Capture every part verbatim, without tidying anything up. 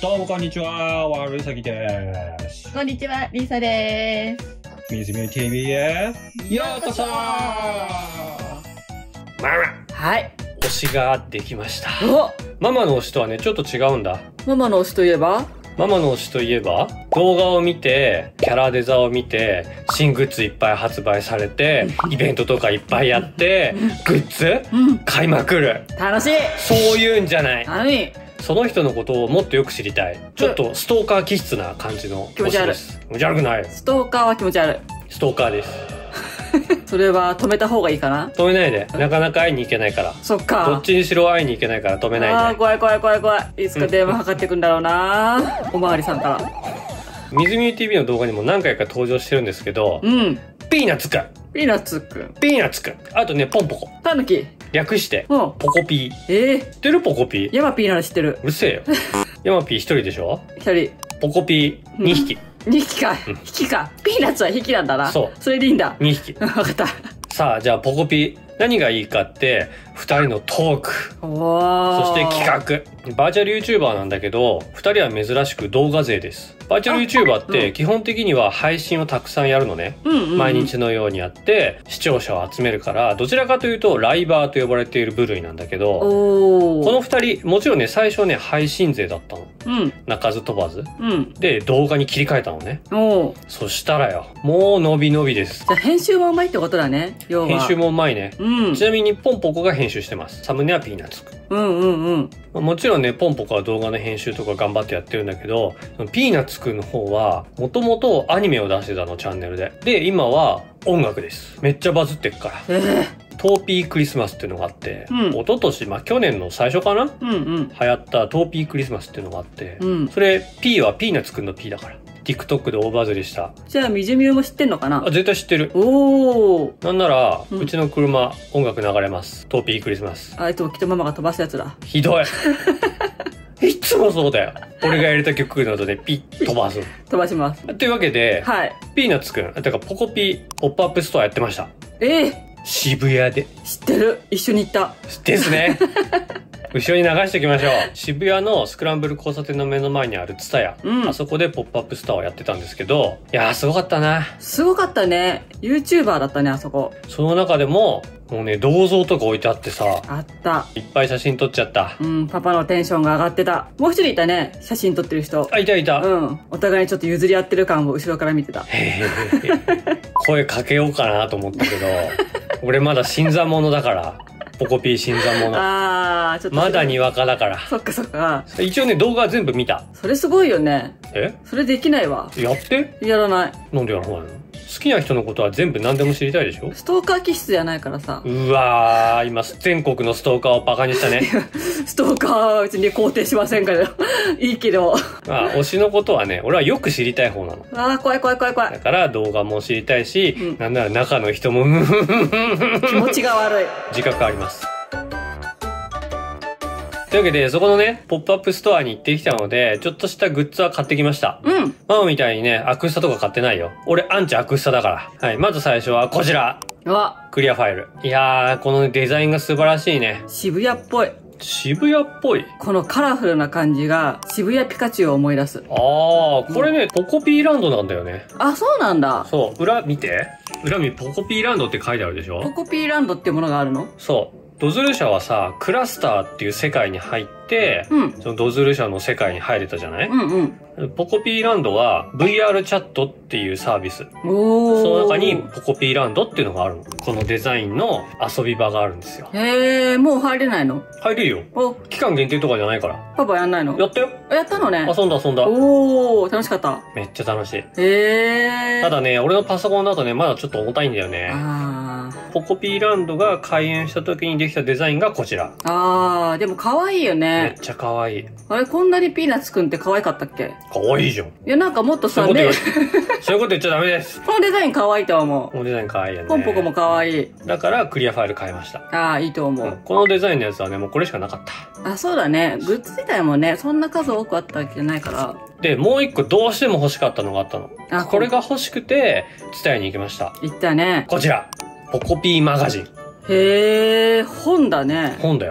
どうもこんにちは、わるさぎです。 こんにちは、りさです。 みずみゆ ティーブイ へようこそ。 ママ、 はい。 推しができました。 お、 ママの推しとはね、ちょっと違うんだ。 ママの推しといえばママの推しといえば、動画を見て、キャラデザを見て、新グッズいっぱい発売されて、イベントとかいっぱいやって、グッズ、うん、買いまくる。 楽しい。 そういうんじゃない。 はい。 その人のことをもっとよく知りたい。ちょっとストーカー気質な感じの推しです。気持ち悪い。気持ち悪くない。 ストーカーは気持ち悪い。 ストーカーです。 それは止めた方がいいかな。 止めないで。なかなか会いに行けないから。 そっか。 どっちにしろ会いに行けないから止めないで。 ああ、怖い怖い怖い怖い。いつか電話かかってくんだろうな。おまわりさんから。 みずみゆ ティーブイ の動画にも何回か登場してるんですけど、 うん。 ピーナッツくん。 ピーナッツくん。 ピーナッツくん。あとね、ポンポコ。 タヌキ。 略して、 うん。 ポコピー。 ええー。 知ってるポコピー？ ヤマピーなら知ってる。 うるせえよ。ヤマピー一人でしょ？ 一人。 ポコピーにひき。 にひきか。ひきか。ピーナッツはひきなんだな。 そう。 それでいいんだ。 にひき。 わかった。 さあ、じゃあポコピー。何がいいかって、二人のトーク。そして企画。バーチャル YouTuber なんだけど、二人は珍しく動画勢です。バーチャル YouTuber って基本的には配信をたくさんやるのね。うんうんうん、毎日のようにやって、視聴者を集めるから、どちらかというとライバーと呼ばれている部類なんだけど、この二人、もちろんね、最初ね、配信勢だったの。うん、鳴かず飛ばず、うん。で、動画に切り替えたのね。おそしたらよ、もう伸び伸びです。 じゃあ編集もうまいってことだね、要は。 編集もうまいね。うん、ちなみにポンポコが編集してます。サムネはピーナッツくん。うんうんうん。もちろんね、ポンポコは動画の編集とか頑張ってやってるんだけど、ピーナッツくんの方は、もともとアニメを出してたの、チャンネルで。で、今は音楽です。めっちゃバズってっから。えー、トーピークリスマスっていうのがあって、うん、一昨年、まあ去年の最初かな、うんうん、流行ったトーピークリスマスっていうのがあって、うん、それ P はピーナッツくんの P だから。TikTok で大バズりした。 じゃあ、みじみゆも知ってんのかな？ あ、絶対知ってる。おー。なんなら、うん、うちの車、音楽流れます。トーピークリスマス。 あいつもきっとママが飛ばすやつだ。 ひどい。いつもそうだよ。俺が入れた曲などでピッ飛ばす。 飛ばします。 というわけで、はい。ピーナッツくん、てかポコピー、ポップアップストアやってました。ええー、渋谷で。 知ってる。一緒に行った。 ですね。後ろに流しておきましょう。渋谷のスクランブル交差点の目の前にあるツタヤ。うん。あそこでポップアップストアをやってたんですけど、いやーすごかったな。 すごかったね。YouTuber だったね、あそこ。 その中でも、もうね、銅像とか置いてあってさ。 あった。 いっぱい写真撮っちゃった。 うん、パパのテンションが上がってた。もう一人いたね、写真撮ってる人。 あ、いたいた。 うん。お互いにちょっと譲り合ってる感を後ろから見てた。へー。声かけようかなと思ったけど、俺まだ新参者だから。ポコピー新参者。ああ、ちょっと。まだにわかだから。 そっかそっか。 一応ね、動画全部見た。 それすごいよね。 え？ それできないわ。 やって？ やらない。 なんでやらないの？好きな人のことは全部何でも知りたいでしょ？ ストーカー気質じゃないからさ。 うわー、今全国のストーカーをバカにしたね。 ストーカーは別に肯定しませんから。いいけど。 まあ、推しのことはね、俺はよく知りたい方なの。 ああ、怖い怖い怖い怖い。 だから動画も知りたいし、うん、なんなら中の人も、 気持ちが悪い。 自覚あります。というわけで、そこのね、ポップアップストアに行ってきたので、ちょっとしたグッズは買ってきました。うん。ママみたいにね、アクスタとか買ってないよ。俺、アンチアクスタだから。はい。まず最初はこちら。うわ。クリアファイル。いやー、このデザインが素晴らしいね。 渋谷っぽい。 渋谷っぽい。 このカラフルな感じが、渋谷ピカチュウを思い出す。 あー、これね、ポコピーランドなんだよね。 あ、そうなんだ。 そう。裏見て。裏見、ポコピーランドって書いてあるでしょ？ ポコピーランドってものがあるの？ そう。ドズル社はさ、クラスターっていう世界に入って、うん、そのドズル社の世界に入れたじゃない？うんうん。ポコピーランドは ブイアール チャットっていうサービス。おー。その中にポコピーランドっていうのがあるの。このデザインの遊び場があるんですよ。 へー、もう入れないの？ 入れるよ。お、期間限定とかじゃないから。 パパやんないの？ やったよ。 やったのね。 遊んだ遊んだ。 おー、楽しかった。 めっちゃ楽しい。 へー。 ただね、俺のパソコンだとね、まだちょっと重たいんだよね。あー。ポコピーランドが開園した時にできたデザインがこちら。あー、でも可愛いよね。 めっちゃ可愛い。 あれ、こんなにピーナッツくんって可愛かったっけ？ 可愛いじゃん。いや、なんかもっとさ、ね。 そういうこと言っちゃダメです。 このデザイン可愛いと思う。 このデザイン可愛いよね。 ポンポコも可愛い。 だからクリアファイル買いました。 ああ、いいと思う、うん。 このデザインのやつはね、もうこれしかなかった。 あ、そうだね。グッズ自体もね、そんな数多くあったわけじゃないから。 で、もう一個どうしても欲しかったのがあったの。あ、これが欲しくて、ツタヤに行きました。 行ったね。 こちら。ポコピーマガジン。 へー、本だね。 本だよ。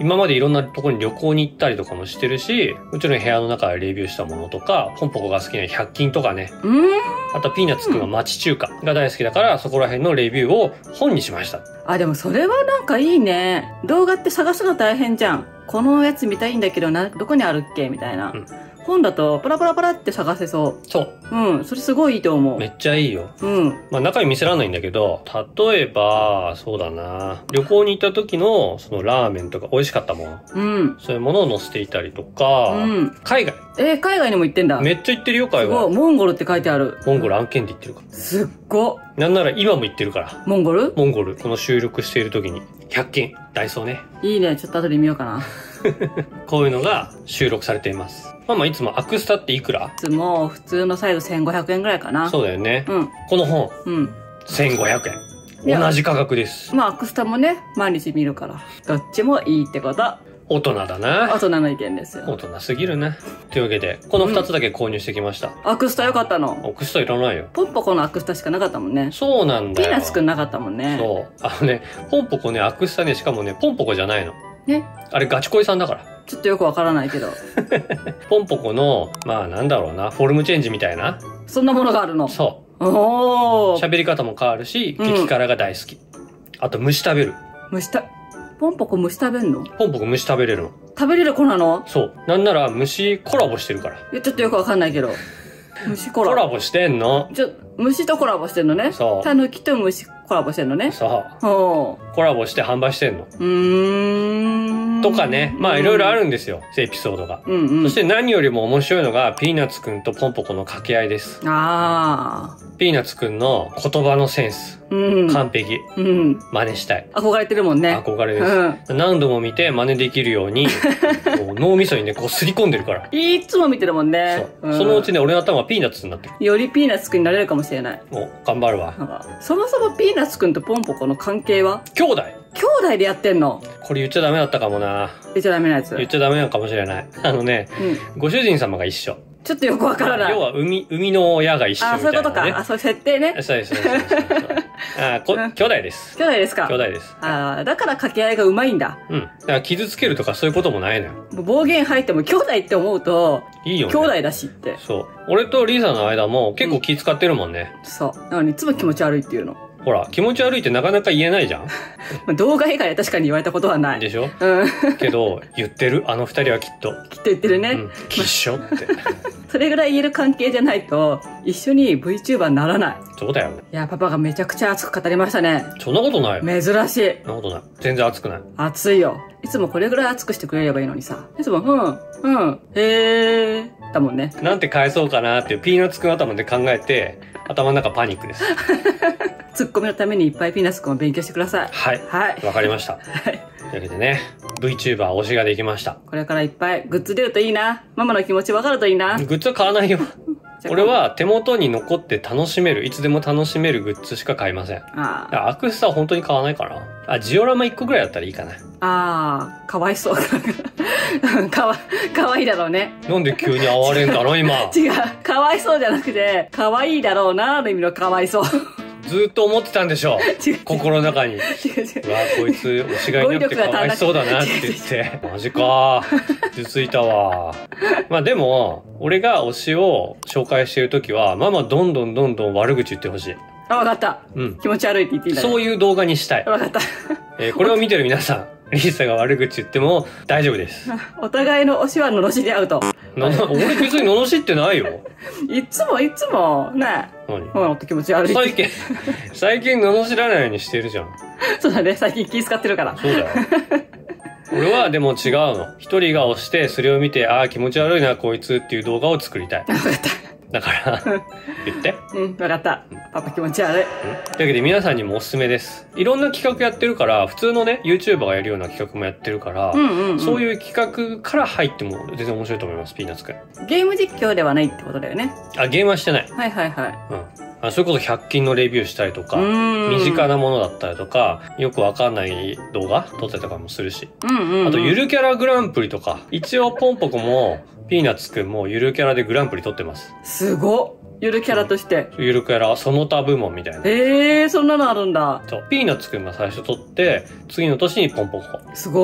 今までいろんなところに旅行に行ったりとかもしてるし、もちろん部屋の中でレビューしたものとか、ポンポコが好きなひゃく均とかね。 うーん。 あとピーナッツくんは町中華が大好きだから、そこら辺のレビューを本にしました。 あ、でもそれはなんかいいね。動画って探すの大変じゃん。このやつ見たいんだけどな、どこにあるっけみたいな。うん、本だとパラパラパラって探せそう。 そう。 うん。それすごいいいと思う。 めっちゃいいよ。 うん。 まあ中身見せらんないんだけど、例えば、そうだな。旅行に行った時の、そのラーメンとか美味しかったもの。 うん。 そういうものを載せていたりとか、うん。海外。 えー、海外にも行ってんだ。 めっちゃ行ってるよ、海外。 すごい。モンゴルって書いてある。 モンゴル案件で行ってるから。 すっご。 なんなら今も行ってるから。 モンゴル？ モンゴル。この収録している時に。ひゃく均。ダイソーね。 いいね。ちょっと後で見ようかな。 こういうのが収録されています。まあまあいつもアクスタっていくら？ いつも普通のサイズせんごひゃくえんぐらいかな。 そうだよね。 うん。 この本。 うん。 せんごひゃくえん。同じ価格です。 まあアクスタもね、毎日見るから。どっちもいいってこと。 大人だな。 大人の意見ですよ。 大人すぎるな。というわけで、このふたつだけ購入してきました。 うん、アクスタよかったの。 アクスタいらないよ。 ポンポコのアクスタしかなかったもんね。 そうなんだよ。 ピーナッツくんなかったもんね。 そう。あのね、ポンポコね、アクスタね、しかもね、ポンポコじゃないの。 ね。 あれガチ恋さんだから。 ちょっとよくわからないけど。 ポンポコの、まあなんだろうな、フォルムチェンジみたいな。 そんなものがあるの？ そう。 おー。 喋り方も変わるし、激辛が大好き。うん、あと虫食べる。 虫た、ポンポコ虫食べんの？ ポンポコ虫食べれるの。 食べれる子なの？ そう。なんなら虫コラボしてるから。いや、ちょっとよくわかんないけど。虫コラボ。 コラボしてんの。 ちょ、虫とコラボしてんのね。 そう。 タヌキと虫コラボしてんのね。 そう。 おー。 コラボして販売してんの。 うーん。 とかね。まあいろいろあるんですよ。エピソードが。 うんうん。 そして何よりも面白いのが、ピーナッツくんとポンポコの掛け合いです。 あー。ピーナッツくんの言葉のセンス。うん、完璧。うん。真似したい。 憧れてるもんね。 憧れです。うん、何度も見て真似できるように、こう脳みそにね、こうすり込んでるから。 いつも見てるもんね。 そう。うん、そのうちね、俺の頭はピーナッツになってる。 よりピーナッツくんになれるかもしれない。 お、頑張るわ。 そもそもピーナッツくんとポンポコの関係は？ 兄弟。 兄弟でやってんの？ これ言っちゃダメだったかもな。 言っちゃダメなやつ。 言っちゃダメなのかもしれない。あのね、うん、ご主人様が一緒。 ちょっとよくわからない。 要は、海、海の親が一緒みたいな、ね。 あ、そういうことか。あ、そういう設定ね。 そうです、そうです。あ、こ、兄弟です。 兄弟ですか？ 兄弟です。 あ、だから掛け合いがうまいんだ。 うん。だから傷つけるとかそういうこともないのよ。 暴言吐いても兄弟って思うと、 いいよね。 兄弟だしって。 そう。俺とリーさんの間も結構気使ってるもんね。 うん、そう。なのにいつも気持ち悪いっていうの。 ほら、気持ち悪いってなかなか言えないじゃん。 動画以外は確かに言われたことはない。 でしょ？ うん。 けど、言ってる。あの二人はきっと。 きっと言ってるね。うん。 きっしょって。 それぐらい言える関係じゃないと、一緒に VTuber にならない。 そうだよ。 いや、パパがめちゃくちゃ熱く語りましたね。 そんなことないよ。 珍しい。 そんなことない。全然熱くない。 熱いよ。いつもこれぐらい熱くしてくれればいいのにさ。いつも、うん、うん、へー、だもんね。 なんて返そうかなっていうピーナッツくん頭で考えて、頭の中パニックです。 ツッコミのためにいっぱいピーナッツくんを勉強してください。 はい。はい。わかりました。はい。というわけでね、VTuber 推しができました。 これからいっぱいグッズ出るといいな。ママの気持ちわかるといいな。 グッズは買わないよ。俺は手元に残って楽しめる、いつでも楽しめるグッズしか買いません。ああ。アクスタは本当に買わないかな。あ、ジオラマいっこぐらいだったらいいかな。 ああ、かわいそう。かわ、かわいいだろうね。 なんで急に哀れんだろ、今。 違う。かわいそうじゃなくて、かわいいだろうな、の意味のかわいそう。 ずーっと思ってたんでしょ。心の中に。違う違う。うわ、こいつ、推しがいなくてかわいそうだなって言って。マジか。傷ついたわ。まあでも、俺が推しを紹介してるときは、ママどんどんどんどん悪口言ってほしい。 あ、わかった。うん。気持ち悪いって言っていいんだね。 そういう動画にしたい。 わかった。 えー、これを見てる皆さん、リーサが悪口言っても大丈夫です。 お互いの推しは罵り合うと。 な、俺別に罵ってないよ。 いつもいつも、ね。 何？ ママって気持ち悪い。 最近、最近罵らないようにしてるじゃん。 そうだね、最近気遣ってるから。 そうだよ。俺はでも違うの。一人が推して、それを見て、ああ、気持ち悪いな、こいつっていう動画を作りたい。だから、言って。 うん、わかった。パパ気持ち悪い。 というわけで皆さんにもおすすめです。いろんな企画やってるから、普通のね、YouTuber がやるような企画もやってるから、うんうんうん、そういう企画から入っても全然面白いと思います、ピーナッツくん。 ゲーム実況ではないってことだよね。 あ、ゲームはしてない。 はいはいはい。 うん。あ、それこそひゃく均のレビューしたりとか、身近なものだったりとか、よくわかんない動画撮ったりとかもするし。うんうんうん、あと、ゆるキャラグランプリとか、一応ポンポコも、ピーナッツくんもゆるキャラでグランプリ撮ってます。 すごっ。ゆるキャラとして。 ゆるキャラ、その他部門みたいな。 ええー、そんなのあるんだ。 そう。ピーナッツくんが最初撮って、次の年にポンポコ。 すごい。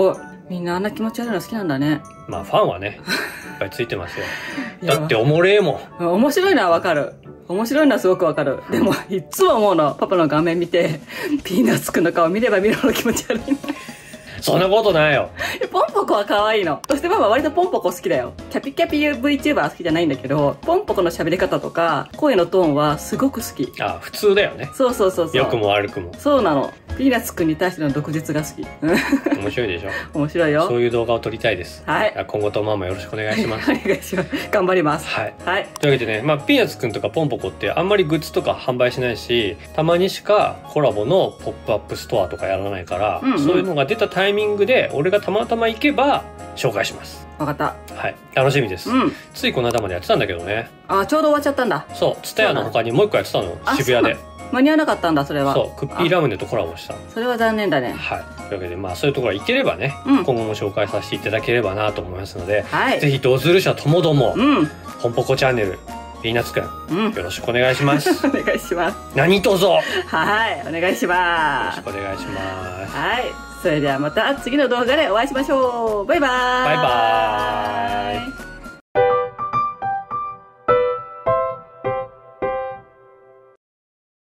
みんなあんな気持ち悪いの好きなんだね。 まあファンはね、いっぱいついてますよ。だっておもれえもん。 面白いのはわかる。面白いのはすごくわかる。でも、いっつも思うの。パパの画面見て、ピーナッツくんの顔見れば見るほど気持ち悪い。 そんなことないよ。 ポンポコは可愛いの。そしてパパは割とポンポコ好きだよ。キャピキャピ VTuber は好きじゃないんだけど、ポンポコの喋り方とか、声のトーンはすごく好き。 あ、普通だよね。 そうそうそうそう。 良くも悪くも。 そうなの。ピーナッツくんに対しての毒舌が好き。 面白いでしょ。 面白いよ。 そういう動画を撮りたいです。 はい。 今後とママよろしくお願いします。 お願いします。頑張ります。 はい。 はい。 というわけでね、まあ、ピーナッツくんとかポンポコってあんまりグッズとか販売しないし、たまにしかコラボのポップアップストアとかやらないから、うんうん、そういうのが出たタイミングで、俺がたまたま行けば紹介します。 わかった。 はい。楽しみです。うん。ついこの間までやってたんだけどね。 あ、ちょうど終わっちゃったんだ。 そう。ツタヤの他にもう一個やってたの。渋谷で。 間に合わなかったんだ、それは。 そう。クッピーラムネとコラボした。 それは残念だね。 はい。というわけで、まあそういうところ行ければね、うん、今後も紹介させていただければなと思いますので、はい、ぜひドズル社ともども、うん、ポンポコチャンネル、ピーナッツくん、うん、よろしくお願いします。 お願いします。 何卒はい、お願いします。 よろしくお願いします。 はい。それではまた次の動画でお会いしましょう。バイバーイ。 バイバーイ。